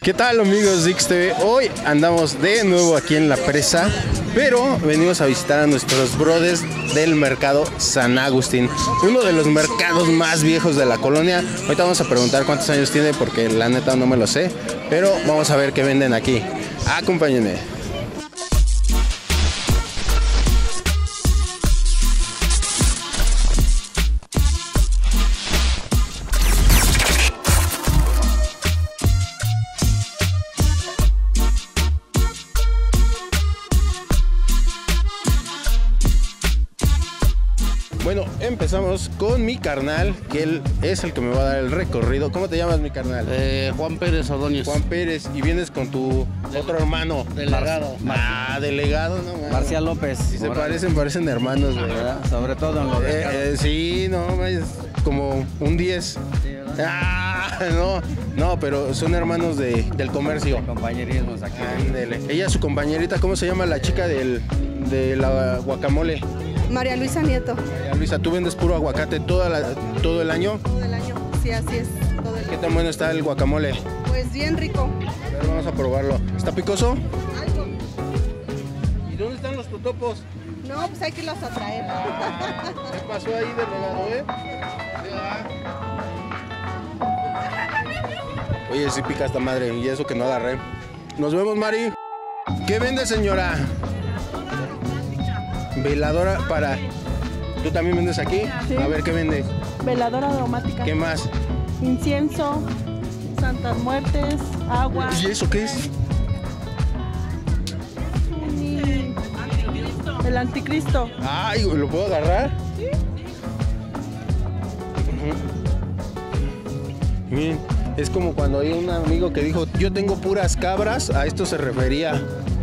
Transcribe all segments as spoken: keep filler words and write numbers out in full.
¿Qué tal, amigos de X T V? Hoy andamos de nuevo aquí en La Presa, pero venimos a visitar a nuestros brothers del mercado San Agustín, uno de los mercados más viejos de la colonia. Ahorita vamos a preguntar cuántos años tiene porque la neta no me lo sé, pero vamos a ver qué venden aquí. Acompáñenme. Bueno, empezamos con mi carnal, que él es el que me va a dar el recorrido. ¿Cómo te llamas, mi carnal? Eh, Juan Pérez Ordóñez. Juan Pérez, y vienes con tu Del, otro hermano. Delegado. Mar ah, delegado, no man. Marcial López. Si se parecen, parecen hermanos, ¿verdad? Sobre todo en lo de... Eh, eh, sí, no, es como un diez. Sí, ah, no, no, pero son hermanos de, del comercio. Compañerismos aquí. Ándele. Ella, su compañerita, ¿cómo se llama la chica del, de la guacamole? María Luisa Nieto. María Luisa, ¿tú vendes puro aguacate toda la, todo el año? Todo el año, sí, así es. Todo el ¿Qué año. tan bueno está el guacamole? Pues bien rico. A ver, vamos a probarlo. ¿Está picoso? Algo. ¿Y dónde están los totopos? No, pues hay que los atraer. ¿Qué pasó ahí de regalo, eh? Oye, sí pica esta madre, y eso que no agarré. Nos vemos, Mari. ¿Qué vende, señora? Veladora para... ¿Tú también vendes aquí? Sí. A ver, ¿qué vendes? Veladora aromática. ¿Qué más? Incienso, santas muertes, agua. ¿Y eso qué es? Y el anticristo. Ay, ¿lo puedo agarrar? Sí. Uh-huh. Miren, es como cuando hay un amigo que dijo, yo tengo puras cabras, a esto se refería.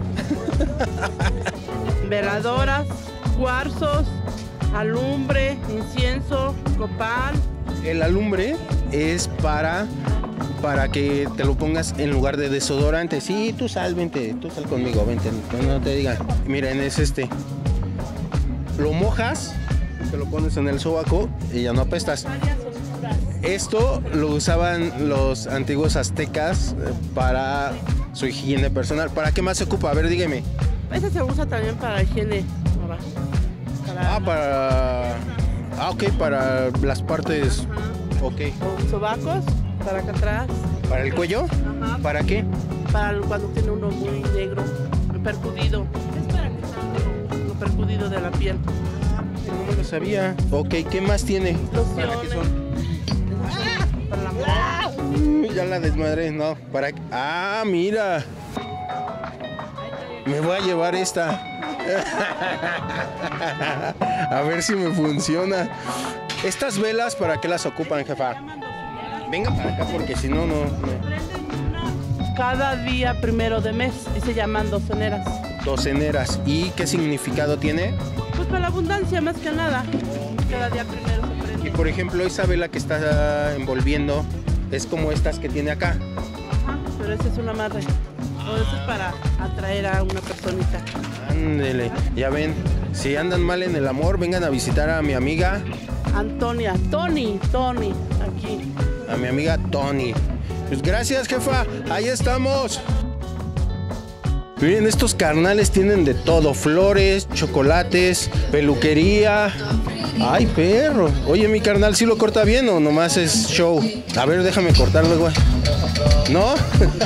Veladoras, cuarzos, alumbre, incienso, copal. El alumbre es para, para que te lo pongas en lugar de desodorante. Sí, tú sal, vente, tú sal conmigo, vente, no te diga. Miren, es este. Lo mojas, te lo pones en el sobaco y ya no apestas. Esto lo usaban los antiguos aztecas para su higiene personal. ¿Para qué más se ocupa? A ver, dígame. Ese se usa también para higiene. Para... Ah, para... Ah, ok, para las partes... Ajá. Ok. Con sobacos, para acá atrás. ¿Para el cuello? Ajá. ¿Para qué? Para cuando tiene uno muy negro, percudido. Es para que salga lo percudido de la piel. No me lo sabía. Ok, ¿qué más tiene? Lociones. ¿Para qué son? Para la mujer. Ya la desmadré, no. ¿Para qué? Ah, mira. Me voy a llevar esta. A ver si me funciona. Estas velas, ¿para qué las ocupan, jefa? Venga para acá porque si no, no, no. Cada día primero de mes y se llaman doceneras. Doceneras. ¿Y qué significado tiene? Pues para la abundancia más que nada. Cada día primero se prende. Y por ejemplo, esa vela que está envolviendo es como estas que tiene acá. Ajá, pero esa es una amarre. O eso es para atraer a una personita. Ándele, ya ven, si andan mal en el amor, vengan a visitar a mi amiga Antonia, Tony, Tony, aquí. A mi amiga Tony. Pues gracias, jefa, ahí estamos. Miren, estos carnales tienen de todo, flores, chocolates, peluquería. Ay, perro. Oye, mi carnal, ¿sí lo corta bien o nomás es show? A ver, déjame cortarlo, güey. ¿No?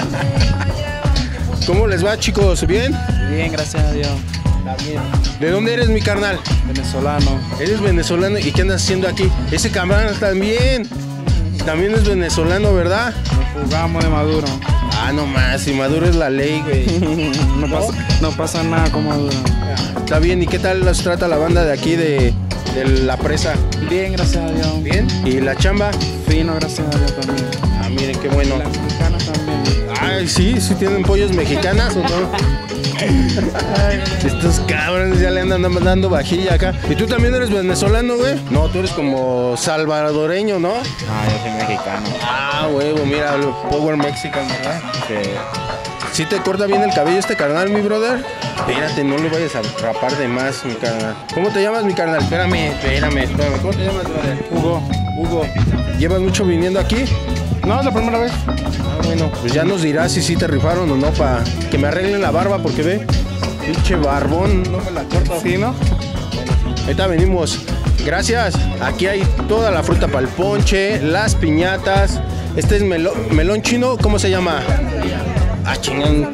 ¿Cómo les va, chicos? ¿Bien? Bien, gracias a Dios. Bien. ¿De dónde eres, mi carnal? Venezolano. Eres venezolano, ¿y qué andas haciendo aquí? Ese camarada también. También es venezolano, ¿verdad? Nos jugamos de Maduro. Ah, no más, si Maduro es la ley, güey. no, ¿No? Pasa, no pasa nada con Maduro. Está bien, ¿y qué tal los trata la banda de aquí de, de La Presa? Bien, gracias a Dios. ¿Bien? ¿Y la chamba? Fino, gracias a Dios también. Ah, miren, qué bueno. Y las mexicanas también. Ay, sí, sí tienen pollos mexicanas o no. Estos cabrones ya le andan dando vajilla acá. ¿Y tú también eres venezolano, güey? No, tú eres como salvadoreño, ¿no? Ah, yo soy mexicano. Ah, huevo, mira, el Power Mexican, ¿verdad? Sí. ¿Sí te corta bien el cabello este carnal, mi brother? Espérate, no lo vayas a rapar de más, mi carnal. ¿Cómo te llamas, mi carnal? Espérame, espérame, espérame. ¿Cómo te llamas, brother? Hugo. Hugo. ¿Llevas mucho viniendo aquí? No, es la primera vez. Ah, bueno, pues ya nos dirás si sí te rifaron o no para que me arreglen la barba, porque ve, pinche barbón, no me la corto. Sí, ¿no? Ahorita venimos. Gracias. Aquí hay toda la fruta para el ponche, las piñatas. Este es melo- melón chino, ¿cómo se llama? Ah, chingón.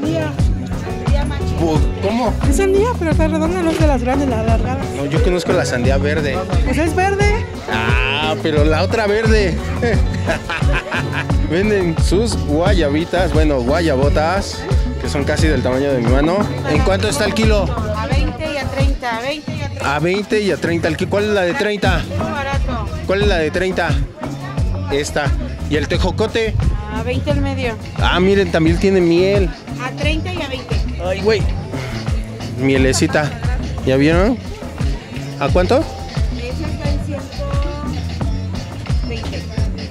¿Cómo? Es sandía, pero está redonda, no es de las grandes, la alargada. No, yo conozco la sandía verde. Pues es verde. Ah, pero la otra verde. Venden sus guayabitas, bueno, guayabotas, que son casi del tamaño de mi mano. ¿En cuánto está el kilo? A veinte y a treinta, a veinte y a treinta. A veinte y a treinta el kilo. ¿Cuál es la de treinta? Muy barato. ¿Cuál es la de treinta? Esta. ¿Y el tejocote? A veinte el medio. Ah, miren, también tiene miel. A treinta y a veinte. Ay, güey. Mielecita. ¿Ya vieron? ¿A cuánto? Ese está en ciento veinte.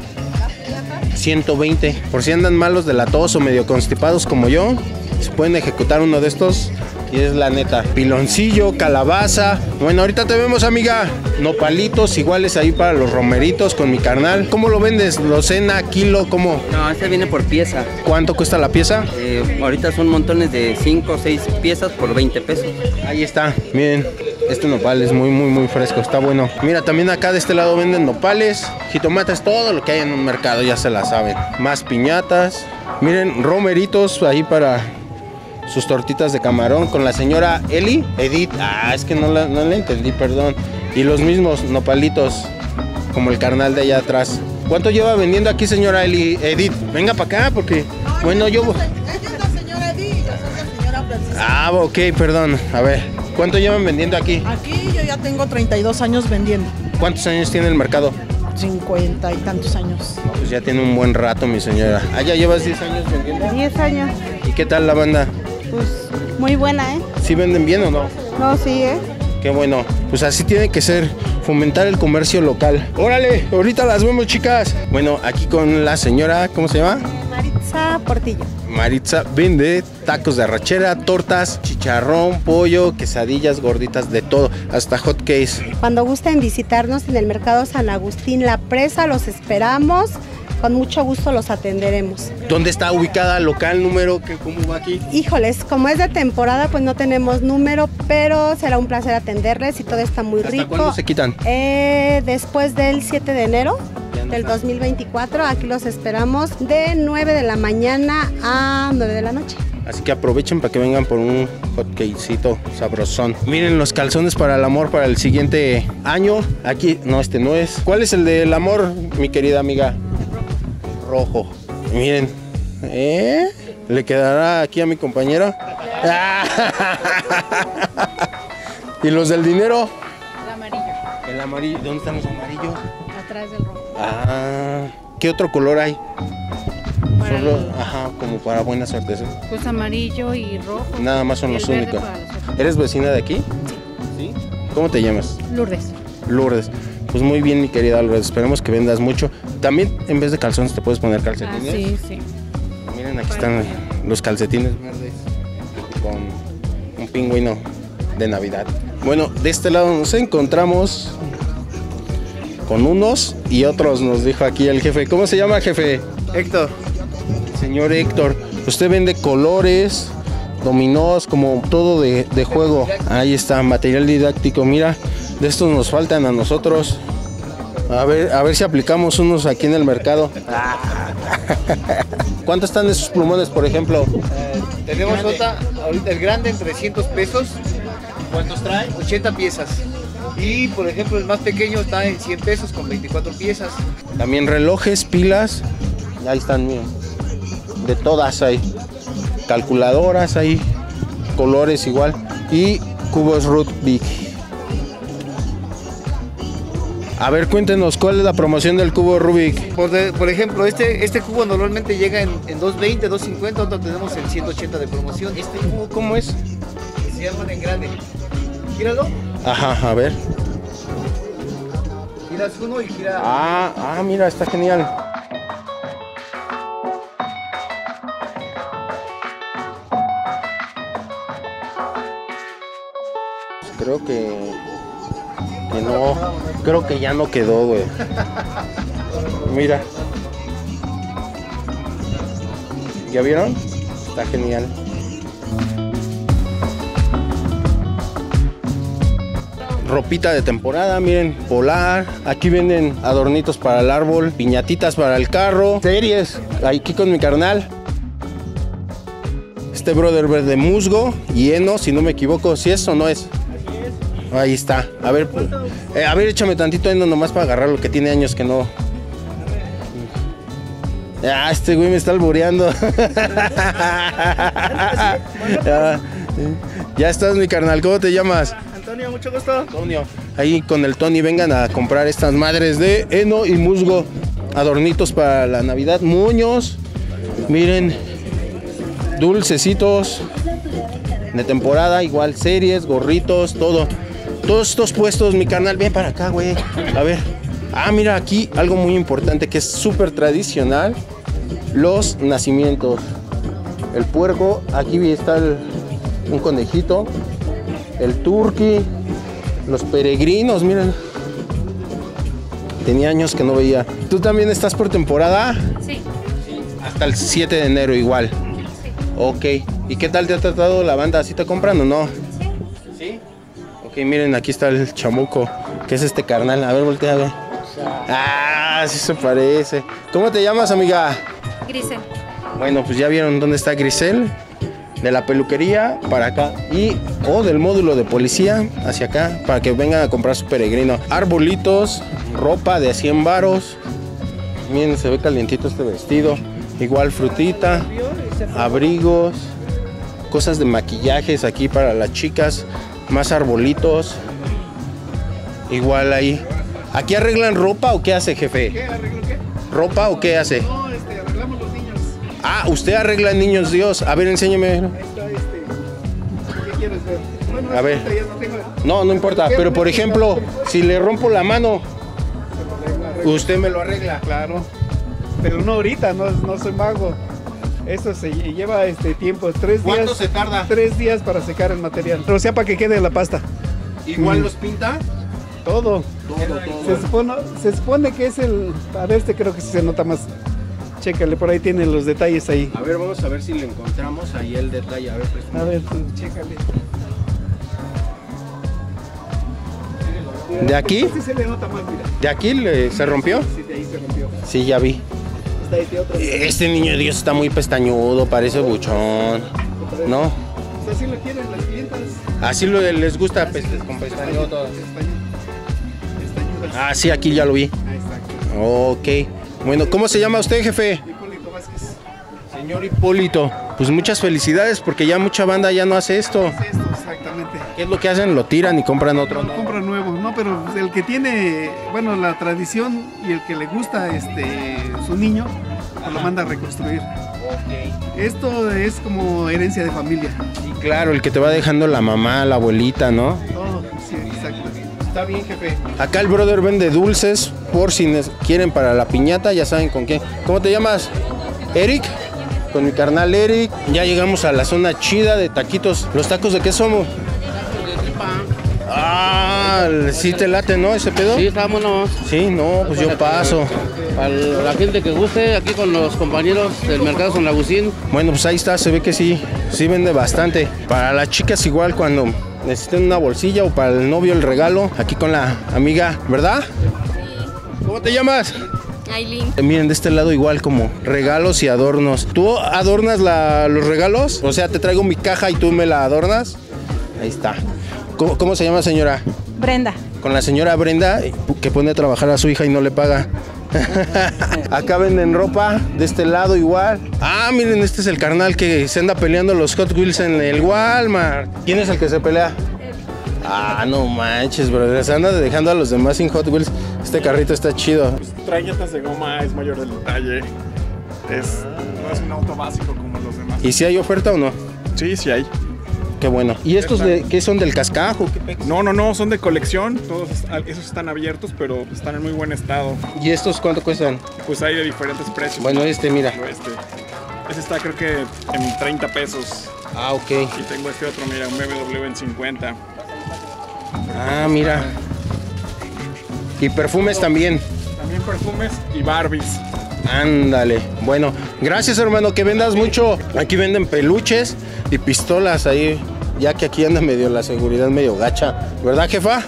ciento veinte. Por si andan malos de la tos o medio constipados como yo, se pueden ejecutar uno de estos. Y es la neta. Piloncillo, calabaza. Bueno, ahorita te vemos, amiga. Nopalitos iguales ahí para los romeritos con mi carnal. ¿Cómo lo vendes? ¿Docena, kilo? ¿Cómo? No, este viene por pieza. ¿Cuánto cuesta la pieza? Eh, ahorita son montones de cinco o seis piezas por veinte pesos. Ahí está. Miren, este nopal es muy, muy, muy fresco. Está bueno. Mira, también acá de este lado venden nopales, jitomates, todo lo que hay en un mercado, ya se la saben. Más piñatas. Miren, romeritos ahí para sus tortitas de camarón con la señora Eli, Edith. Ah, es que no la, no la entendí, perdón. Y los mismos nopalitos, como el carnal de allá atrás. ¿Cuánto lleva vendiendo aquí, señora Eli, Edith? Venga para acá, porque, bueno, yo... Ella es la señora Edith y yo soy la señora Francisca. Ah, ok, perdón. A ver, ¿cuánto llevan vendiendo aquí? Aquí yo ya tengo treinta y dos años vendiendo. ¿Cuántos años tiene el mercado? cincuenta y tantos años. Pues ya tiene un buen rato, mi señora. Ah, ¿ya llevas diez años vendiendo? diez años. ¿Y qué tal la banda? Pues muy buena, ¿eh? ¿Sí venden bien o no? No, sí, ¿eh? Qué bueno, pues así tiene que ser, fomentar el comercio local. Órale, ahorita las vemos, chicas. Bueno, aquí con la señora, ¿cómo se llama? Maritza Portillo. Maritza vende tacos de arrachera, tortas, chicharrón, pollo, quesadillas, gorditas, de todo, hasta hot cakes. Cuando gusten visitarnos en el Mercado San Agustín La Presa, los esperamos. Con mucho gusto los atenderemos. ¿Dónde está ubicada? ¿Local? ¿Número? ¿Qué, ¿Cómo va aquí? Híjoles, como es de temporada, pues no tenemos número, pero será un placer atenderles y todo está muy ¿Hasta rico. cuándo se quitan? Eh, después del siete de enero Ya no del está. dos mil veinticuatro, aquí los esperamos de nueve de la mañana a nueve de la noche. Así que aprovechen para que vengan por un hot cakecito sabrosón. Miren los calzones para el amor para el siguiente año. Aquí, no, este no es. ¿Cuál es el del amor, mi querida amiga? Rojo. Miren, ¿eh? ¿Le quedará aquí a mi compañera? ¿Y los del dinero? El amarillo. El amarillo. ¿Dónde están los amarillos? Atrás del rojo. Ah, ¿qué otro color hay? Para Solo, el- ajá, como para buena suerte. ¿sí? Pues amarillo y rojo. Nada más son Y los el verde únicos. para los otros. ¿Eres vecina de aquí? Sí. ¿Cómo te llamas? Lourdes. Lourdes. Pues muy bien, mi querida Lourdes. Esperemos que vendas mucho. También, en vez de calzones, te puedes poner Ah, calcetines. sí, sí. Miren, aquí están los calcetines verdes con un pingüino de Navidad. Bueno, de este lado nos encontramos con unos y otros, nos dijo aquí el jefe. ¿Cómo se llama, jefe? Héctor. Señor Héctor, usted vende colores, dominós, como todo de, de juego. Ahí está, material didáctico. Mira, de estos nos faltan a nosotros. A ver, a ver si aplicamos unos aquí en el mercado. ¿Cuánto están esos plumones, por ejemplo? Tenemos otra, ahorita el grande en trescientos pesos. ¿Cuántos trae? ochenta piezas. Y por ejemplo el más pequeño está en cien pesos con veinticuatro piezas. También relojes, pilas. Ahí están, miren. De todas hay. Calculadoras hay. Colores igual. Y cubos Rubik. A ver, cuéntenos, ¿cuál es la promoción del cubo Rubik? Por, de- por ejemplo, este, este cubo normalmente llega en, en doscientos veinte, doscientos cincuenta, otro tenemos en ciento ochenta de promoción. Este cubo ¿Cómo es? se llama en grande. Gíralo, Ajá, a ver. giras uno y gira. Ah, ah, mira, está genial. Creo que, que no, creo que ya no quedó, güey. Mira. ¿Ya vieron? Está genial. Ropita de temporada, miren, Polar. Aquí venden adornitos para el árbol, piñatitas para el carro, series. Aquí con mi carnal. Este brother verde musgo y heno, si no me equivoco, si es o no es. Ahí está. A ver, eh, a ver, échame tantito heno nomás para agarrar lo que tiene años que no. Ah, este güey me está albureando. ya, ya estás, mi carnal. ¿Cómo te llamas? Antonio, mucho gusto. Antonio. Ahí con el Tony vengan a comprar estas madres de heno y musgo. Adornitos para la Navidad, moños. Miren, dulcecitos de temporada, igual series, gorritos, todo. Todos estos puestos, mi carnal, ven para acá, güey. A ver. Ah, mira, aquí algo muy importante que es súper tradicional. Los nacimientos. El puerco, aquí está el, un conejito. El turqui, los peregrinos, miren. Tenía años que no veía. ¿Tú también estás por temporada? Sí. Hasta el siete de enero igual. Sí. Ok. ¿Y qué tal te ha tratado la banda? ¿Sí te compran o no? Sí. ¿Sí? Ok, miren, aquí está el chamuco, que es este carnal. A ver, voltea a ver. Ah, sí se parece. ¿Cómo te llamas, amiga? Grisel. Bueno, pues ya vieron dónde está Grisel. De la peluquería para acá y o del módulo de policía hacia acá para que vengan a comprar su peregrino. Arbolitos, ropa de cien varos. Miren, se ve calientito este vestido. Igual frutita, abrigos, cosas de maquillajes aquí para las chicas, más arbolitos. Igual ahí. ¿Aquí arreglan ropa o qué hace, jefe? ¿Qué? ¿Arreglo qué? ¿Ropa o qué hace? No, este, arreglamos los niños. Ah, usted arregla niños, Dios. A ver, enséñame. Ahí está, este. ¿Qué quieres ver? Bueno, A ver. ya no tengo. No, no importa. Pero por ejemplo, si le rompo la mano, usted me lo arregla. Claro. Pero no ahorita, no, no soy mago. Eso se lle- lleva este tiempo, tres días. ¿Cuánto se tarda? Tres días para secar el material. O sea, para que quede la pasta. ¿Igual Mm. los pinta? Todo. Todo, Se supone, se supone que es el. A ver, este creo que sí se nota más. Chécale, por ahí tiene los detalles ahí. A ver, vamos a ver si le encontramos ahí el detalle. A ver, préstame. A ver, tú, chécale. ¿De aquí? Sí se le nota más, mira. ¿De aquí le- se rompió? Sí, de ahí se rompió. Sí, ya vi. Está este otro. Este niño de Dios está muy pestañudo, parece buchón. ¿No? O sea, así lo quieren las clientas. Así lo les gusta pues, con pestañudo todo. Pestañudas. Ah, sí, aquí ya lo vi. Ahí está. Ok. Bueno, ¿cómo se llama usted, jefe? Hipólito Vázquez. Señor Hipólito. Pues muchas felicidades porque ya mucha banda ya no hace esto. Es esto, exactamente. ¿Qué es lo que hacen? Lo tiran y compran otro. No, compra nuevo, no, pero el que tiene, bueno, la tradición y el que le gusta este su niño, pues lo manda a reconstruir. Esto es como herencia de familia. Sí, claro, el que te va dejando la mamá, la abuelita, ¿no? Todo, sí, exacto. Está bien, jefe. Acá el brother vende dulces por si nes- quieren para la piñata, ya saben con qué. ¿Cómo te llamas? Eric. Con mi carnal Eric. Ya llegamos a la zona chida de taquitos. ¿Los tacos de qué somos? Ah, sí te late, ¿no? Ese pedo. Sí, vámonos. Sí, no, pues yo paso. Para la gente que guste, aquí con los compañeros del Mercado San Agustín. Bueno, pues ahí está, se ve que sí, sí vende bastante. Para las chicas igual cuando necesiten una bolsilla o para el novio el regalo, aquí con la amiga, ¿verdad? ¿Cómo te llamas? Aileen. Eh, Miren, de este lado igual como regalos y adornos. ¿Tú adornas la- los regalos? O sea, te traigo mi caja y tú me la adornas. Ahí está. ¿Cómo, cómo se llama, señora? Brenda. Con la señora Brenda, eh, que pone a trabajar a su hija y no le paga. Acá venden ropa, de este lado igual. Ah, miren, este es el carnal que se anda peleando los Hot Wheels en el Walmart. ¿Quién es el que se pelea? Ah, no manches, bro. Se anda dejando a los demás sin Hot Wheels. Este carrito está chido. Trae llantas de goma, es mayor del detalle. Es, no es un auto básico como los demás. ¿Y si hay oferta o no? Sí, sí hay. Qué bueno. ¿Y estos de qué son del cascajo? ¿Qué pex? No, no, no, son de colección. Todos est- esos están abiertos, pero están en muy buen estado. ¿Y estos cuánto cuestan? Pues hay de diferentes precios. Bueno, este, mira. Este, este está creo que en treinta pesos. Ah, ok. Y tengo este otro, mira, un B M W en cincuenta. Ah, mira. Y perfumes también. También perfumes y Barbies. Ándale. Bueno, gracias, hermano, que vendas mucho. Aquí venden peluches y pistolas ahí, ya que aquí anda medio la seguridad medio gacha. ¿Verdad, jefa?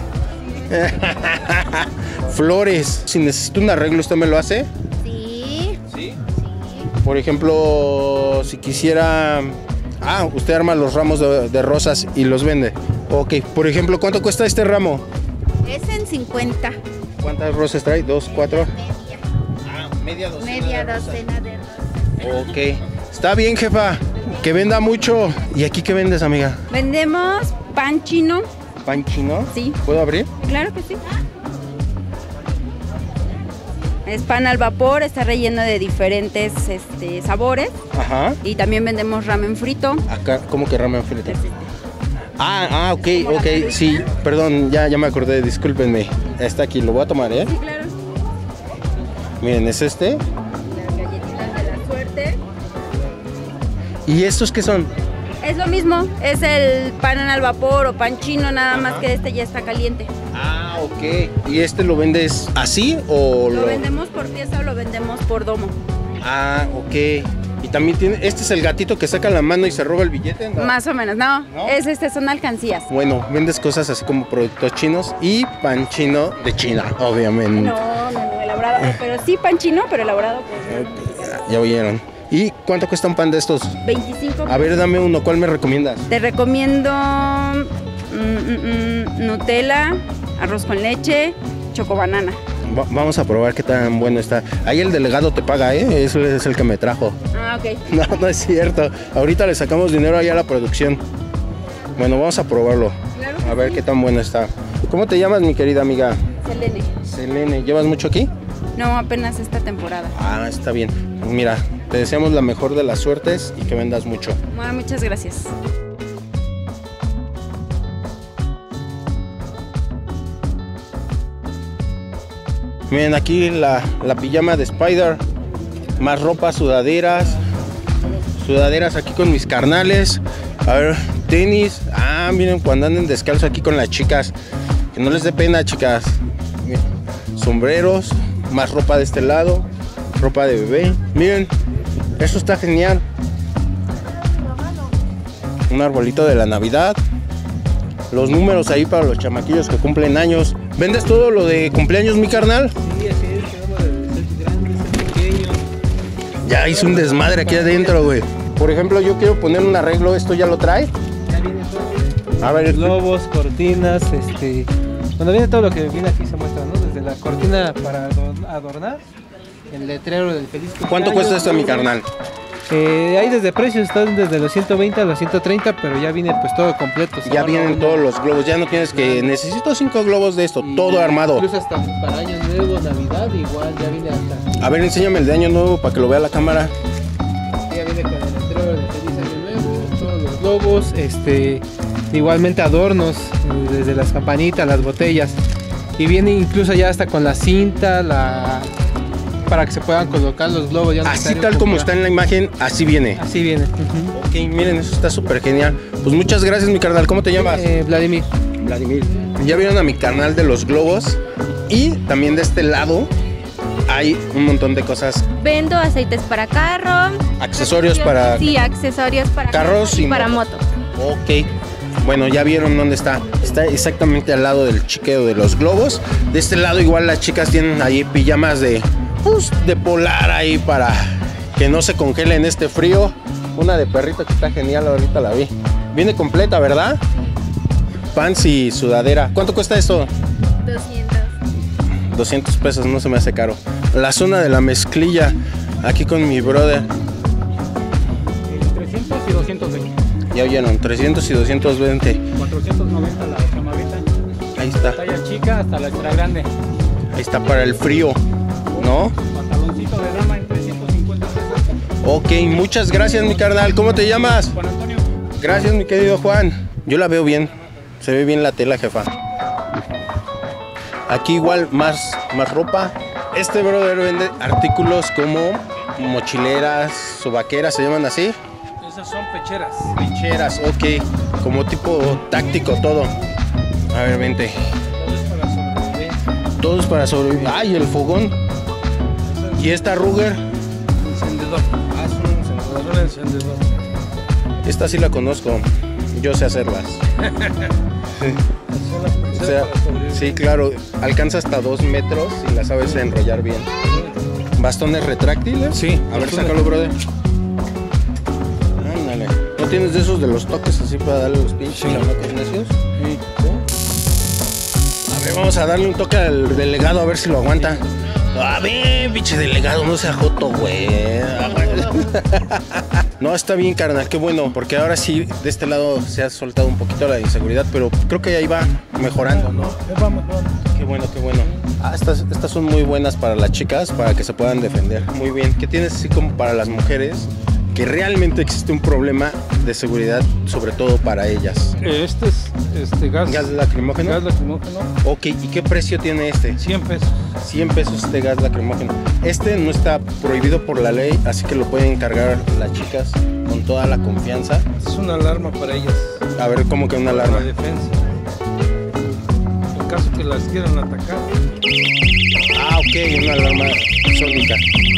Flores. Si necesito un arreglo, ¿usted me lo hace? Sí. ¿Sí? Por ejemplo, si quisiera... Ah, usted arma los ramos de, de rosas y los vende. Ok, por ejemplo, ¿cuánto cuesta este ramo? Es en cincuenta. ¿Cuántas rosas trae? ¿Dos, cuatro? Media. Ah, media docena. Media de rosas. docena de rosas. Ok. Está bien, jefa. Que venda mucho. ¿Y aquí qué vendes, amiga? Vendemos pan chino. ¿Pan chino? Sí. ¿Puedo abrir? Claro que sí. Es pan al vapor, está relleno de diferentes este, sabores. Ajá. Y también vendemos ramen frito. Acá, ¿cómo que ramen frito? Ah, ah, ok, ok, sí, perdón, ya, ya me acordé, discúlpenme. Está aquí, lo voy a tomar, ¿eh? Sí, claro. Miren, es este. Las galletitas de la suerte. ¿Y estos qué son? Es lo mismo, es el pan al vapor o pan chino, nada más que este ya está caliente. Ah, ok. ¿Y este lo vendes así o Lo lo...? vendemos por pieza o lo vendemos por domo. Ah, ok. Y también tiene, este es el gatito que saca la mano y se roba el billete, ¿no? Más o menos, no, ¿No? es este, son alcancías. Bueno, vendes cosas así como productos chinos y pan chino de China, obviamente. No, no, no, elaborado, pero sí pan chino, pero elaborado pues. Ok, ya, ya oyeron. ¿Y cuánto cuesta un pan de estos? veinticinco. A ver, dame uno, ¿cuál me recomiendas? Te recomiendo mm, mm, mm, Nutella, arroz con leche, chocobanana. Va- vamos a probar qué tan bueno está. Ahí el delegado te paga, ¿eh? Ese es el que me trajo. Ah, ok. No, no es cierto. Ahorita le sacamos dinero ahí a la producción. Bueno, vamos a probarlo. Claro A ver qué tan bueno está. ¿Cómo te llamas, mi querida amiga? Selene. Selene. ¿Llevas mucho aquí? No, apenas esta temporada. Ah, está bien. Mira, te deseamos la mejor de las suertes y que vendas mucho. Bueno, muchas gracias. Miren, aquí la, la pijama de Spider. Más ropa, sudaderas. Sudaderas aquí con mis carnales. A ver, tenis. Ah, miren, cuando anden descalzo aquí con las chicas. Que no les dé pena, chicas. Miren, sombreros. Más ropa de este lado. Ropa de bebé. Miren, eso está genial. Un arbolito de la Navidad. Los números ahí para los chamaquillos que cumplen años. ¿Vendes todo lo de cumpleaños, mi carnal? Sí, así es, tenemos de sets grandes, sets pequeños. Ya hice un desmadre aquí adentro, güey. Por ejemplo, yo quiero poner un arreglo, ¿esto ya lo trae? Ya viene todo. A ver, globos, cortinas, este... Cuando viene todo lo que viene aquí se muestra, ¿no? Desde la cortina para adorn- adornar, el letrero del feliz cumpleaños. ¿cuánto cuesta esto, mi carnal? Eh, hay desde precios, están desde los ciento veinte a los ciento treinta, pero ya viene pues todo completo. Ya vienen todos los globos, ya no tienes que... Necesito cinco globos de esto, todo armado. Incluso hasta para año nuevo, Navidad, igual ya viene hasta... A ver, enséñame el de año nuevo para que lo vea la cámara. Ya viene con el letrero de feliz año nuevo, todos los globos, este, igualmente adornos, eh, desde las campanitas, las botellas. Y viene incluso ya hasta con la cinta, la... para que se puedan colocar los globos. Ya no Así necesario tal como comprar. está en la imagen, así viene. Así viene. Uh-huh. Ok, miren, eso está súper genial. Pues muchas gracias, mi carnal. ¿Cómo te llamas? Eh, Vladimir. Vladimir. Ya vieron a mi carnal de los globos. Y también de este lado hay un montón de cosas. Vendo aceites para carro. Accesorios para Sí, accesorios para carros carro y para moto. moto. Ok. Bueno, ya vieron dónde está. Está exactamente al lado del chiqueo de los globos. De este lado igual las chicas tienen ahí pijamas de, pues, de polar ahí para que no se congele en este frío. Una de perrito que está genial, ahorita la vi. Viene completa, ¿verdad? Pants y sudadera. ¿Cuánto cuesta esto? doscientos. doscientos pesos, no se me hace caro. La zona de la mezclilla, aquí con mi brother. trescientos y doscientos veinte. Ya oyeron, trescientos y doscientos veinte. cuatrocientos noventa la chamarrita. Ahí está. Talla chica hasta la extra grande. Ahí está para el frío, ¿no? Pantaloncito de dama en trescientos cincuenta pesos. Ok, muchas gracias, mi carnal. ¿Cómo te llamas? Juan Antonio. Gracias, mi querido Juan. Yo la veo bien. Se ve bien la tela, jefa. Aquí igual más, más ropa. Este brother vende artículos como mochileras, sobaqueras, ¿se llaman así? Esas son pecheras. Pecheras, ok. Como tipo táctico todo. A ver, vente. Todo es para sobrevivir. Todo es para sobrevivir. ¡Ay, el fogón! ¿Y esta Ruger? Encendedor. Ah, es un encendedor. Es un encendedor. Esta sí la conozco. Yo sé hacerlas. O sea, sí, claro. Alcanza hasta dos metros y la sabes enrollar bien. ¿Bastones retráctiles? Sí. A ver, sácalo, brother. Ándale. ¿No tienes de esos de los toques así para darle los pinches chamacos necios? Sí. A ver, vamos a darle un toque al delegado a ver si lo aguanta. A ver, pinche delegado, no sea joto, güey. No, está bien, carnal, qué bueno, porque ahora sí, de este lado se ha soltado un poquito la inseguridad, pero creo que ahí va mejorando, ¿no? Vamos, vamos. Qué bueno, qué bueno. Ah, estas, estas son muy buenas para las chicas, para que se puedan defender. Muy bien. ¿Qué tienes así como para las mujeres? Que realmente existe un problema de seguridad, sobre todo para ellas. Este es este gas. ¿Gas lacrimógeno? Gas lacrimógeno. Ok, ¿y qué precio tiene este? cien pesos. cien pesos este gas lacrimógeno. Este no está prohibido por la ley, así que lo pueden cargar las chicas con toda la confianza. Es una alarma para ellas. A ver, ¿cómo que una alarma? Para defensa. En caso que las quieran atacar. Ah, ok, una alarma sónica.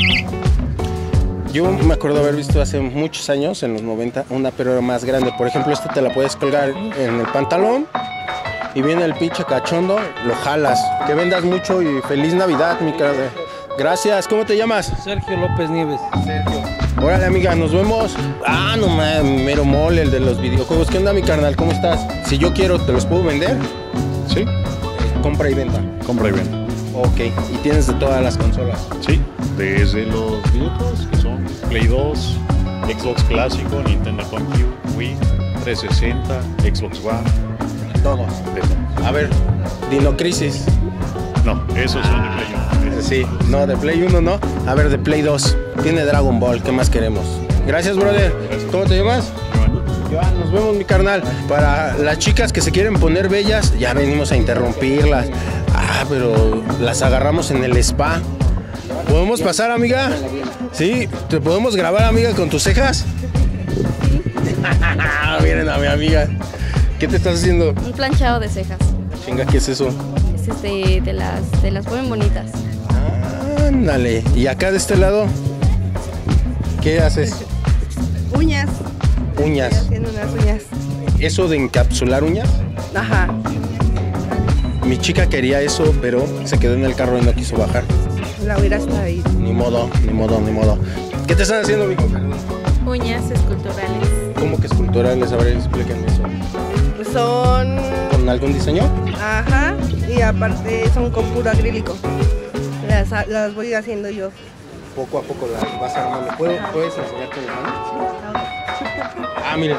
Yo me acuerdo haber visto hace muchos años, en los noventa, una pero era más grande. Por ejemplo, esta te la puedes colgar en el pantalón y viene el pinche cachondo, lo jalas. Que vendas mucho y feliz Navidad, mi cara. Gracias, ¿cómo te llamas? Sergio López Nieves. Sergio. Órale, amiga, nos vemos. Ah, no mames, mero mole, el de los videojuegos. ¿Qué onda, mi carnal? ¿Cómo estás? Si yo quiero, ¿te los puedo vender? Sí. Eh, compra y venta. Compra y venta. Ok, y tienes de todas las consolas. Sí, desde los videojuegos que son Play dos, Xbox clásico, Nintendo GameCube, Wii, trescientos sesenta, Xbox One. Todos. De todo. A ver, Dino Crisis. No, esos son de Play uno. Sí, no, de Play uno no. A ver, de Play dos. Tiene Dragon Ball, ¿qué más queremos? Gracias, brother. ¿Cómo te llamas? Joan, nos vemos, mi carnal. Para las chicas que se quieren poner bellas, ya venimos a interrumpirlas. Ah, pero las agarramos en el spa. ¿Podemos pasar, amiga? ¿Sí? ¿Te podemos grabar, amiga, con tus cejas? Miren a mi amiga. ¿Qué te estás haciendo? Un planchado de cejas. Chinga, ¿qué es eso? Es este, de las, de las ponen bonitas. Ándale. ¿Y acá de este lado? ¿Qué haces? Uñas. Uñas. Estoy haciendo unas uñas. ¿Eso de encapsular uñas? Ajá. Mi chica quería eso, pero se quedó en el carro y no quiso bajar. La hubiera estado ahí. Ni modo, ni mijo, ni modo. ¿Qué te están haciendo, mijo? Uñas esculturales. ¿Cómo que esculturales? A ver, explíquenme eso. Son... ¿Con algún diseño? Ajá. Y aparte son con puro acrílico. Las, las voy haciendo yo. Poco a poco las vas armando. ¿Puedo, ¿Puedes enseñarte la mano? Sí. Ah, miren.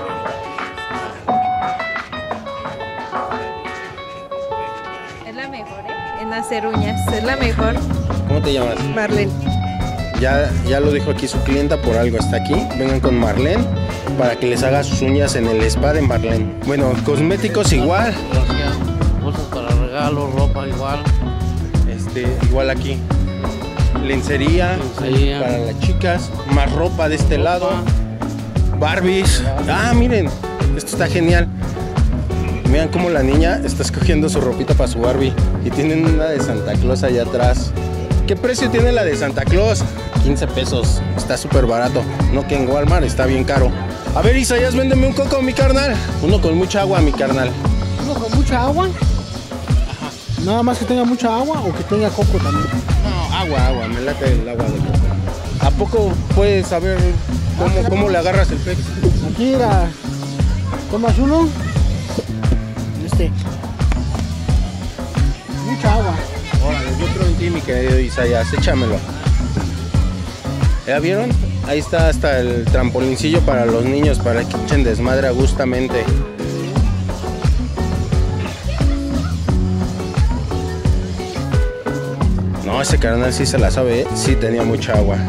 Es la mejor, ¿eh? En hacer uñas. Es la mejor. ¿Cómo te llamas? Marlene. Ya, ya lo dijo aquí su clienta, por algo está aquí. Vengan con Marlene para que les haga sus uñas en el spa de Marlene. Bueno, cosméticos igual. Cosas para regalos, ropa igual. Este, igual aquí. Lencería, Lencería. para las chicas. Más ropa de este lado. Barbies. Ah, miren. Esto está genial. Vean cómo la niña está escogiendo su ropita para su Barbie. Y tienen una de Santa Claus allá atrás. ¿Qué precio tiene la de Santa Claus? quince pesos. Está súper barato. No que en Walmart está bien caro. A ver, Isaías, véndeme un coco, mi carnal. Uno con mucha agua, mi carnal. ¿Uno con mucha agua? Ajá. ¿Nada más que tenga mucha agua o que tenga coco también? No, agua, agua. Me late el agua de coco. ¿A poco puedes saber cómo, cómo le agarras el pez? Aquí, era... ¿Tomas uno? Este. Mucha agua. Órale, yo creo en ti, mi querido Isaías. Échamelo. ¿Ya vieron? Ahí está hasta el trampolincillo para los niños, para que echen desmadre a gustamente. No, ese carnal sí se la sabe, ¿eh? Sí tenía mucha agua.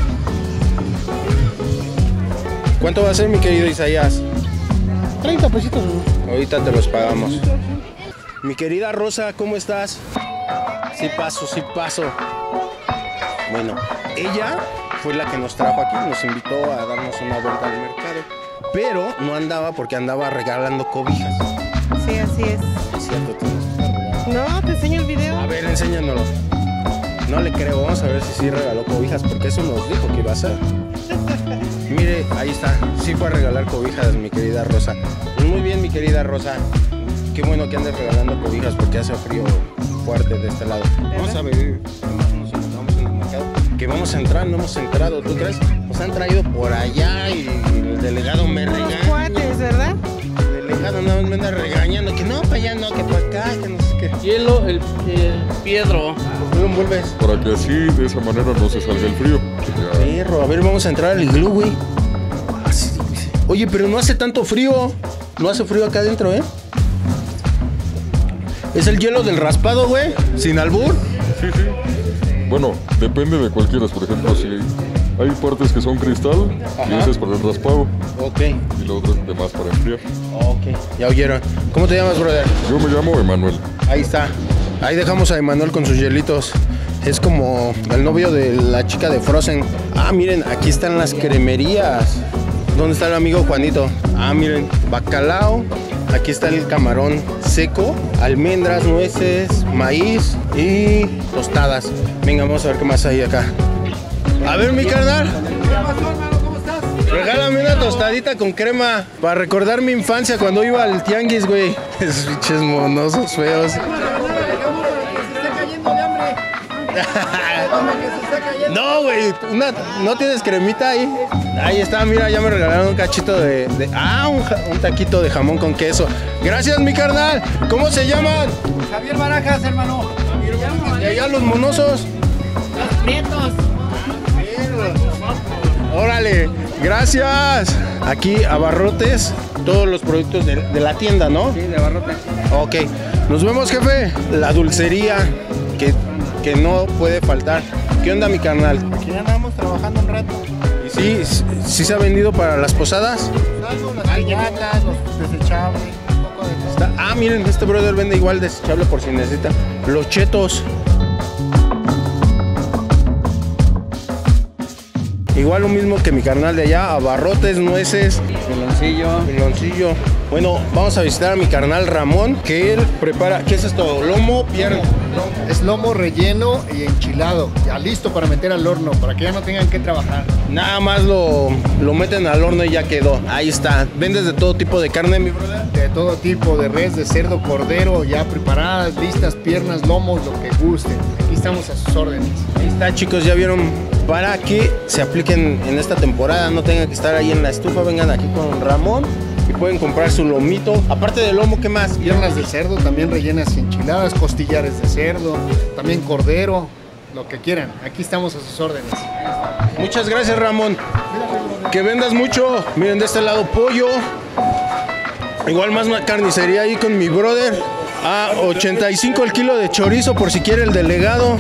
¿Cuánto va a ser, mi querido Isaías? treinta pesitos. Ahorita te los pagamos. Mi querida Rosa, ¿cómo estás? Sí paso, sí paso. Bueno, ella fue la que nos trajo aquí, nos invitó a darnos una vuelta al mercado. Pero no andaba porque andaba regalando cobijas. Sí, así es. Es cierto, tienes que estar regalando. No, te enseño el video. A ver, enséñanoslo. No le creo, vamos a ver si sí regaló cobijas, porque eso nos dijo que iba a hacer. Mire, ahí está, sí fue a regalar cobijas, mi querida Rosa. Pues muy bien, mi querida Rosa. Qué bueno que andes regalando cobijas porque hace frío fuerte de este lado. Vamos a ver, nos encontramos en el mercado. Que vamos a entrar, no hemos entrado, ¿tú crees? Nos han traído por allá y el delegado me regaña. Cuates, ¿verdad? El delegado no me anda regañando, que no, para allá no, que para acá, que no sé qué. Hielo, el, el piedro. ¿Tú lo envuelves? Para que así, de esa manera, no se salga el frío. Ya. Perro, a ver, vamos a entrar al iglú, güey. Oye, pero no hace tanto frío. No hace frío acá adentro, ¿eh? ¿Es el hielo del raspado, güey? ¿Sin albur? Sí, sí. Bueno, depende de cualquiera. Por ejemplo, si hay partes que son cristal, y ese es para el raspado. Ok. Y lo otro es de más para enfriar. Ok. Ya oyeron. ¿Cómo te llamas, brother? Yo me llamo Emanuel. Ahí está. Ahí dejamos a Emanuel con sus hielitos. Es como el novio de la chica de Frozen. Ah, miren, aquí están las cremerías. ¿Dónde está el amigo Juanito? Ah, miren, bacalao. Aquí está el camarón seco, almendras, nueces, maíz y tostadas. Venga, vamos a ver qué más hay acá. A ver, mi carnal. Regálame una tostadita con crema para recordar mi infancia cuando iba al tianguis, güey. Esos bichos monosos feos. No, güey, una, ¿no tienes cremita ahí? Ahí está, mira, ya me regalaron un cachito de... de ah, un, un taquito de jamón con queso. Gracias, mi carnal. ¿Cómo se llaman? Javier Barajas, hermano. Y allá los monosos. Los prietos. Órale, gracias. Aquí, abarrotes, todos los productos de, de la tienda, ¿no? Sí, de abarrotes. Ok, nos vemos, jefe. La dulcería que, que no puede faltar. ¿Qué onda, mi carnal? Aquí andamos trabajando un rato. ¿Y sí, sí se ha vendido para las posadas? Algo, las piñatas, los desechables, un poco de todo. Está, ah, miren, este brother vende igual desechable por si necesita. Los chetos. Igual lo mismo que mi carnal de allá, abarrotes, nueces, Piloncillo. piloncillo. Bueno, vamos a visitar a mi carnal Ramón, que él prepara, ¿qué es esto? Lomo, pierna. Es lomo relleno y enchilado, ya listo para meter al horno, para que ya no tengan que trabajar. Nada más lo, lo meten al horno y ya quedó. Ahí está. ¿Vendes de todo tipo de carne, mi brother? De todo tipo, de res, de cerdo, cordero, ya preparadas, listas, piernas, lomos, lo que gusten. Aquí estamos a sus órdenes. Ahí está, chicos, ya vieron. Para que se apliquen en esta temporada, no tengan que estar ahí en la estufa, vengan aquí con Ramón y pueden comprar su lomito. Aparte del lomo, ¿qué más? Piernas de cerdo, también rellenas y enchiladas, costillares de cerdo, también cordero, lo que quieran. Aquí estamos a sus órdenes. Muchas gracias, Ramón. Que vendas mucho. Miren, de este lado pollo. Igual más una carnicería ahí con mi brother. A ochenta y cinco el kilo de chorizo por si quiere el delegado.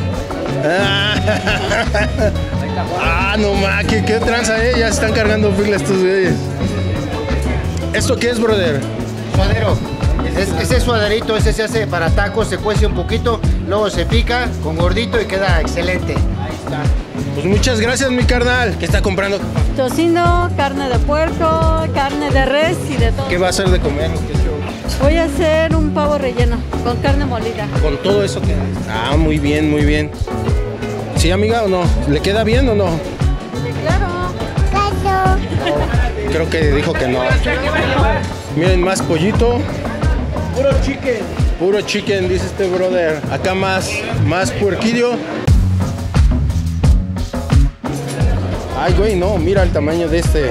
Ah, no ma, ¿qué, qué tranza, eh? Ya se están cargando filas estos güeyes. ¿Esto qué es, brother? Suadero. Es, ese suaderito, ese se hace para tacos, se cuece un poquito, luego se pica con gordito y queda excelente. Ahí está. Pues muchas gracias, mi carnal. ¿Qué está comprando? Tocino, carne de puerco, carne de res y de todo. ¿Qué va a hacer de comer? Voy a hacer un pavo relleno con carne molida. Con todo eso que... Ah, muy bien, muy bien. ¿Sí, amiga, o no? ¿Le queda bien o no? Sí, claro. Claro. Creo que dijo que no. Miren, más pollito. Puro chicken. Puro chicken, dice este brother. Acá más, más puerquillo. Ay, güey, no, mira el tamaño de este.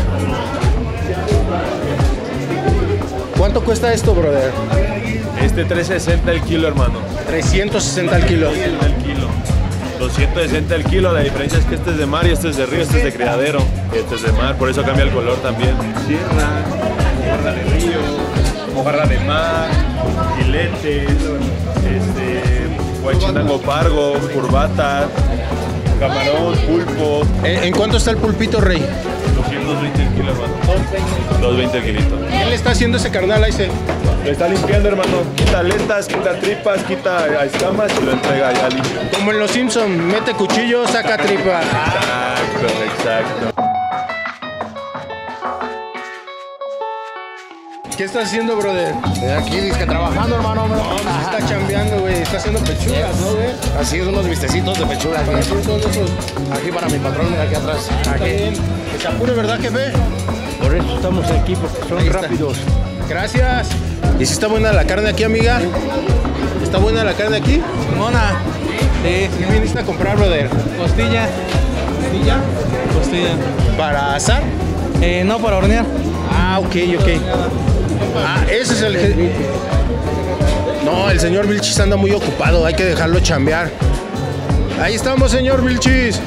¿Cuánto cuesta esto, brother? Este trescientos sesenta el kilo, hermano. trescientos sesenta el kilo. trescientos sesenta el kilo. doscientos sesenta el kilo, la diferencia es que este es de mar y este es de río, este es de criadero. Este es de mar, por eso cambia el color también. Sierra, mojarra de río, mojarra de mar, filetes, este, guachinango pargo, curvata, camarón, pulpo. ¿En cuánto está el pulpito, rey? doscientos veinte el kilo, hermano. doscientos veinte el kilito. ¿Qué le está haciendo ese carnal ahí? Lo está limpiando, hermano. Quita aletas, quita tripas, quita escamas y lo entrega ya limpio. Como en Los Simpsons, mete cuchillo, saca tripa. Exacto, exacto. ¿Qué estás haciendo, brother? Aquí dice trabajando, hermano. No, no está chambeando, güey. Está haciendo pechugas, ¿no, güey? Así es, unos vistecitos de pechuga. Para Aquí. todos esos. Aquí para mi patrón, mira, aquí atrás. Está bien. Que se apure, ¿verdad, jefe? Por eso estamos aquí, porque son Ahí está. rápidos. Gracias. ¿Y si está buena la carne aquí, amiga? ¿Está buena la carne aquí? Mona. Sí. ¿Qué viniste a comprar, brother? Costilla. ¿Costilla? Costilla. ¿Para asar? Eh, no, para hornear. Ah, ok, ok. Ah, ese es el... je- No, el señor Vilchis anda muy ocupado, hay que dejarlo chambear. Ahí estamos, señor Vilchis.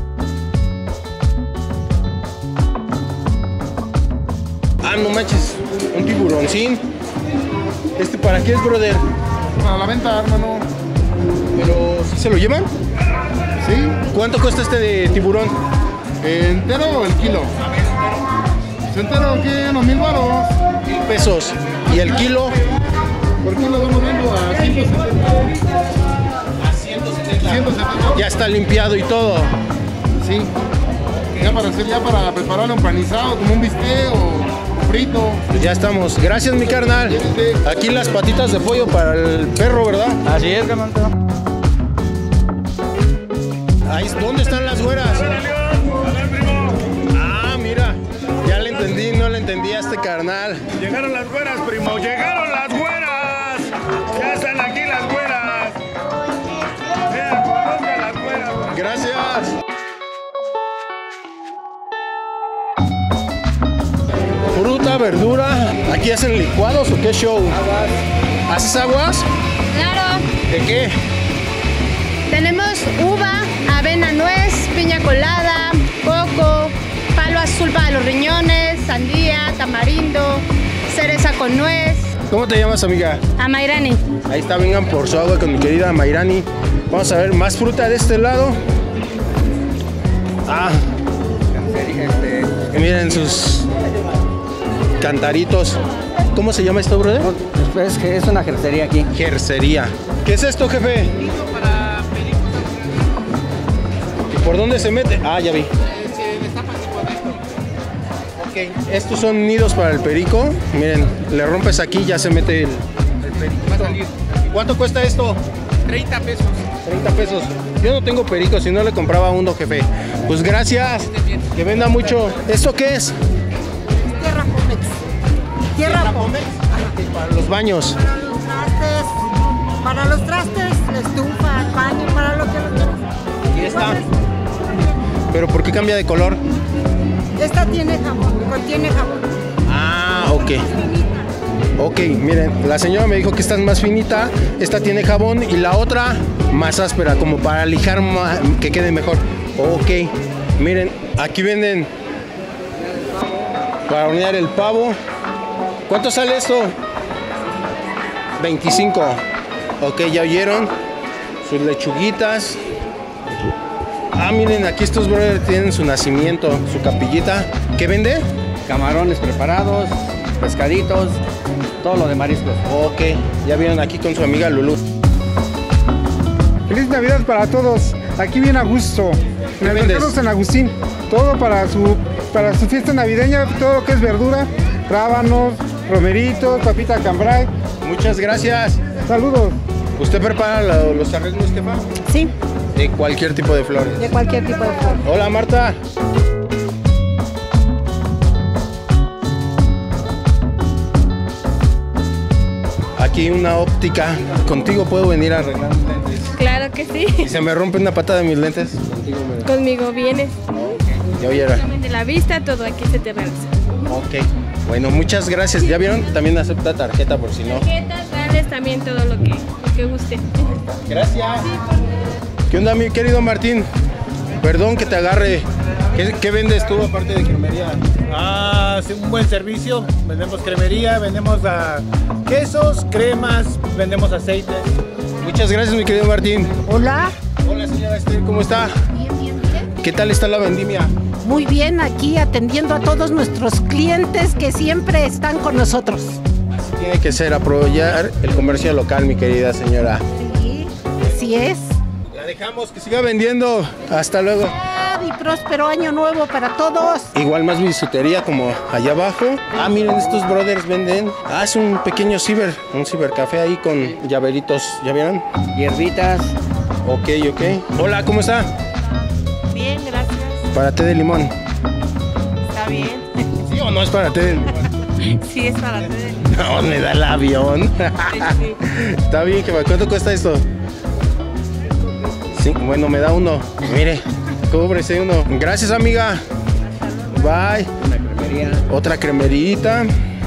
Ah, no manches, un tiburoncín. ¿Este para qué es, brother? Para la venta, hermano. ¿Pero sí se lo llevan? Sí. ¿Cuánto cuesta este de tiburón? ¿Entero o el kilo? ¿Entero qué? ¿Unos mil baros? Mil pesos. ¿Y el kilo? Por kilo estamos dando a ciento setenta. A ciento setenta. ciento setenta. Ya está limpiado y todo. Sí. Ya para hacer, ya para prepararlo empanizado, como un bistec o frito. Pues ya estamos. Gracias, mi carnal. Aquí las patitas de pollo para el perro, ¿verdad? Así es, carnal. Ahí, ¿dónde están las güeras? Ah, mira. Ya le entendí, no le entendí a este carnal. Llegaron las güeras, primo. Llegaron las güeras. Ya están aquí las güeras. Vean, conozcan las güeras. Gracias. Fruta, verdura. ¿Aquí hacen licuados o qué show? ¿Haces aguas? Claro. ¿De qué? Tenemos uva, avena nuez, piña colada, coco, palo azul para los riñones, sandía, tamarindo, cereza con nuez. ¿Cómo te llamas, amiga? Amairani. Ahí está, vengan por su agua con mi querida Mayrani. Vamos a ver más fruta de este lado. Ah, miren sus cantaritos. ¿Cómo se llama esto, brother? Es que es una jersería aquí. Jersería. ¿Qué es esto, jefe? ¿Y por dónde se mete? Ah, ya vi. Ok, estos son nidos para el perico. Miren, le rompes aquí y ya se mete el, el periquito. ¿Cuánto cuesta esto? treinta pesos. treinta pesos. Yo no tengo perico, si no le compraba uno, jefe. Pues gracias. Que venda mucho. ¿Esto qué es? Tierra Pomex. Tierra Pomex. Para los baños. Para los trastes, para los trastes, la estufa, el baño, para lo que lo quieras. Aquí está. ¿Pero por qué cambia de color? Esta tiene jabón, contiene jabón. Ah, ok. Ok, miren, la señora me dijo que esta es más finita, esta tiene jabón y la otra más áspera, como para lijar ma- que quede mejor. Ok, miren, aquí venden para hornear el pavo. ¿Cuánto sale esto? veinticinco. Ok, ya oyeron. Sus lechuguitas. Ah, miren, aquí estos brothers tienen su nacimiento, su capillita. ¿Qué vende? Camarones preparados, pescaditos, todo lo de mariscos. Ok, ya vieron aquí con su amiga Lulú. Feliz Navidad para todos. Aquí viene a gusto. En el mercado San Agustín. Todo para su, para su fiesta navideña, todo lo que es verdura, rábanos, romeritos, papita cambray. Muchas gracias. Saludos. ¿Usted prepara lo- los arreglos, jefa? Sí, De cualquier tipo de flores. de cualquier tipo de flor. Hola, Marta. Aquí una óptica. Contigo puedo venir a arreglar mis lentes. Claro que sí. Si se me rompe una pata de mis lentes, contigo me... Conmigo vienes. Ya oyera. De la vista, todo aquí se te realiza. Ok. Bueno, muchas gracias. ¿Ya vieron? También acepta tarjeta por si no. Tarjetas, vales, también todo lo que, lo que guste. Gracias. ¿Qué onda, mi querido Martín? Perdón que te agarre. ¿Qué, qué vendes tú aparte de cremería? Ah, sí, un buen servicio. Vendemos cremería, vendemos ah, quesos, cremas, vendemos aceites. Muchas gracias, mi querido Martín. Hola. Hola, señora Esther, ¿cómo está? Bien, bien, bien. ¿Qué tal está la vendimia? Muy bien, aquí atendiendo a todos nuestros clientes que siempre están con nosotros. Tiene que ser apoyar el comercio local, mi querida señora. Sí, así es. La dejamos, que siga vendiendo. Hasta luego. y próspero año nuevo para todos. Igual más bisutería como allá abajo. Ah, miren, estos brothers venden. Ah, es un pequeño ciber, un cibercafé ahí con llaveritos. ¿Ya vieron? Hierbitas. Ok, ok. Hola, ¿cómo está? Bien, gracias. Para té de limón. Está bien. ¿Sí o no es para té de limón? Sí, es para té. No, me da el avión. Sí. Está bien, jefa. ¿Cuánto cuesta esto? Sí, bueno, me da uno. Mire, cóbrese uno. Gracias, amiga. Bye. Una cremería. Otra cremerita.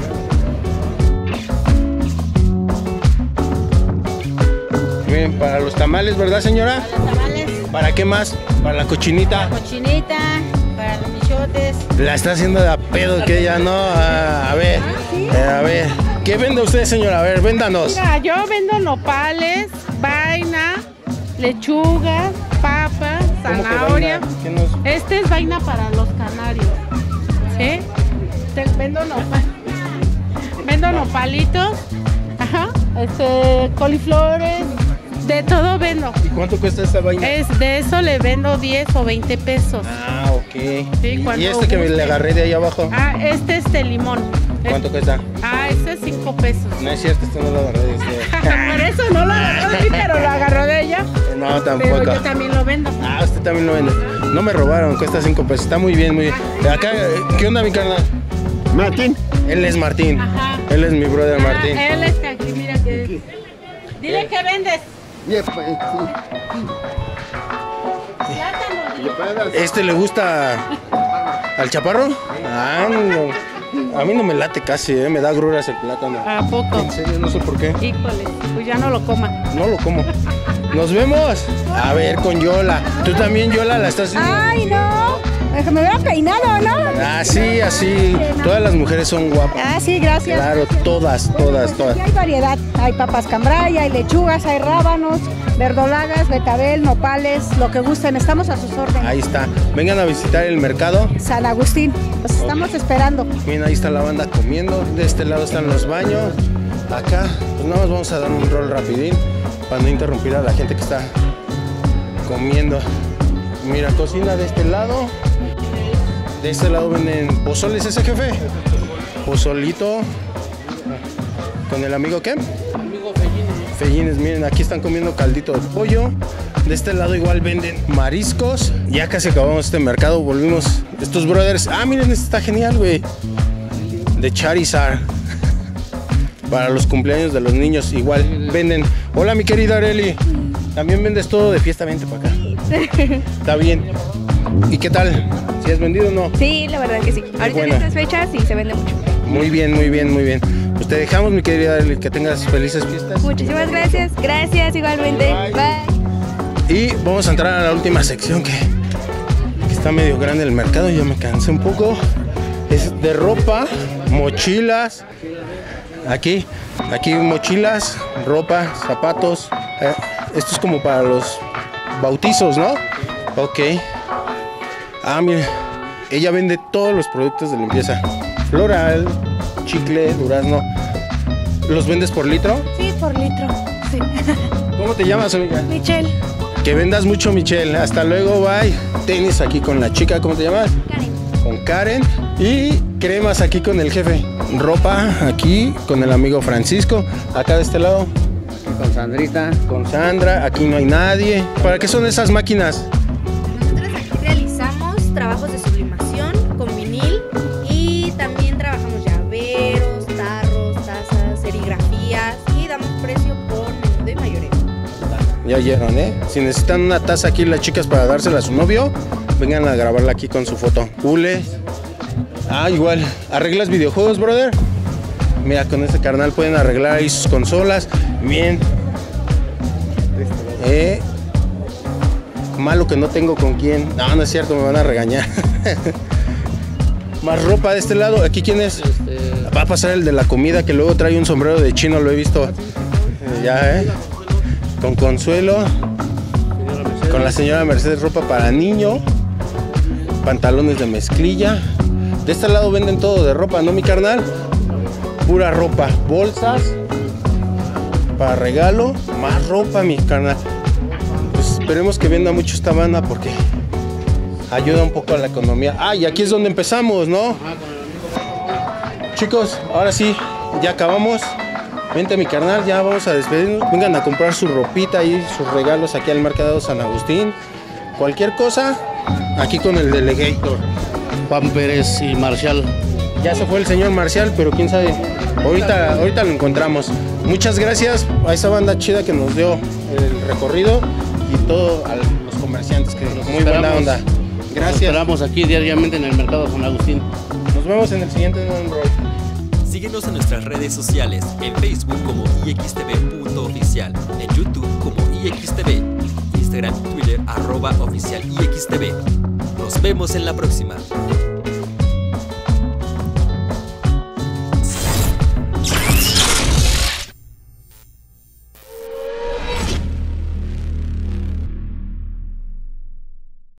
Miren, para los tamales, ¿verdad, señora? Para los tamales. ¿Para qué más? Para la cochinita. Cochinita, para los michotes. La está haciendo de a pedo que ella no. Ah, a ver, eh, a ver. ¿Qué vende usted, señora? A ver, véndanos. Mira, yo vendo nopales, vaina, lechuga, papa, ¿Cómo que zanahoria. vaina? ¿Qué nos- Este es vaina para los canarios. ¿Sí? Te vendo nopal. Vendo nopalitos. Ajá. Este, coliflores. De todo vendo. ¿Y cuánto cuesta esta vaina? Es, de eso le vendo diez o veinte pesos. Ah, ok. Sí, ¿Y, cuando y este que me guste. le agarré de ahí abajo? Ah, este es de limón. ¿Cuánto cuesta? Ah, este es cinco pesos. No es cierto, este no lo agarré de usted. Por eso no lo agarró de mí, pero lo agarró de ella. No, tampoco. Pero yo también lo vendo. Ah, usted también lo vende. No me robaron, cuesta cinco pesos. Está muy bien, muy bien. Acá, ¿qué onda, mi carnal? Martín. Él es Martín. Ajá. Él es mi brother Martín. Ah, él está aquí, mira que. Dile que vendes. ¿Este le gusta al chaparro? Ah, no. A mí no me late casi, ¿eh? Me da gruras el plátano. ¿A poco? En serio, no sé por qué. Híjole, pues ya no lo coma. No lo como. Nos vemos. A ver, con Yola. ¿Tú también, Yola, la estás haciendo? Ay, no. Me veo peinado, ¿no? Así, así. Todas las mujeres son guapas. Ah, sí, gracias. Claro, todas, todas, todas. Aquí hay variedad. Hay papas cambray, hay lechugas, hay rábanos, verdolagas, betabel, nopales, lo que gusten. Estamos a sus órdenes. Ahí está. Vengan a visitar el mercado. San Agustín. Los estamos esperando. Miren, ahí está la banda comiendo. De este lado están los baños. Acá, pues nada más vamos a dar un rol rapidín para no interrumpir a la gente que está comiendo. Mira, cocina de este lado. De este lado venden pozoles, ese jefe. Pozolito. ¿Con el amigo qué? Amigo Fellines. Fellines, miren, aquí están comiendo caldito de pollo. De este lado igual venden mariscos. Ya casi acabamos este mercado, volvimos. Estos brothers. Ah, miren, este está genial, güey. De Charizard. Para los cumpleaños de los niños, igual venden. Hola, mi querida Areli. También vendes todo de fiesta, vente para acá. Está bien. ¿Y qué tal? ¿Si has vendido o no? Sí, la verdad que sí. Ahorita en buena. estas fechas sí se vende mucho. Muy bien, muy bien, muy bien. Pues te dejamos, mi querida Areli, que tengas felices fiestas. Muchísimas gracias. Gracias igualmente. Bye. Y vamos a entrar a la última sección que, que está medio grande el mercado. Ya me cansé un poco. Es de ropa, mochilas. Aquí, aquí mochilas, ropa, zapatos. Eh, esto es como para los bautizos, ¿no? Ok. Ah, mire, ella vende todos los productos de limpieza. Floral, chicle, durazno. ¿Los vendes por litro? Sí, por litro. Sí. ¿Cómo te llamas, amiga? Michelle. Que vendas mucho, Michelle. Hasta luego, bye. Tenis aquí con la chica, ¿cómo te llamas? Karen. Con Karen. Y cremas aquí con el jefe. Ropa aquí con el amigo Francisco. Acá de este lado. Con Sandrita. Con Sandra. Aquí no hay nadie. ¿Para qué son esas máquinas? Nosotros aquí realizamos trabajos de sublimación con vinil y también trabajamos llaveros, tarros, tazas, serigrafías y damos precio por menudo y mayoreo. Ya oyeron, ¿eh? Si necesitan una taza aquí las chicas para dársela a su novio, vengan a grabarla aquí con su foto. Hule. Ah, igual. ¿Arreglas videojuegos, brother? Mira, con este carnal pueden arreglar ahí sus consolas. Bien. Eh. Malo que no tengo con quién. No, no es cierto, me van a regañar. Más ropa de este lado. ¿Aquí quién es? Va a pasar el de la comida que luego trae un sombrero de chino, lo he visto. Eh, ya, ¿eh? Con Consuelo. Con la señora Mercedes, ropa para niño. Pantalones de mezclilla. De este lado venden todo de ropa, ¿no, mi carnal? Pura ropa. Bolsas. Para regalo. Más ropa, mi carnal. Pues esperemos que venda mucho esta banda porque ayuda un poco a la economía. Ah, y aquí es donde empezamos, ¿no? Chicos, ahora sí, ya acabamos. Vente mi carnal, ya vamos a despedirnos. Vengan a comprar su ropita y sus regalos aquí al Mercado San Agustín. Cualquier cosa, aquí con el delegator. Juan Pérez y Marcial. Ya se fue el señor Marcial, pero quién sabe. Ahorita, ahorita lo encontramos. Muchas gracias a esa banda chida que nos dio el recorrido y todo a los comerciantes, que Nos muy buena esperamos. onda. Nos Gracias. esperamos aquí diariamente en el Mercado San Agustín. Nos vemos en el siguiente Roll. Síguenos en nuestras redes sociales, en Facebook como i x t v punto oficial, en YouTube como i x t v, Instagram y Twitter arroba oficial i x t v. Nos vemos en la próxima.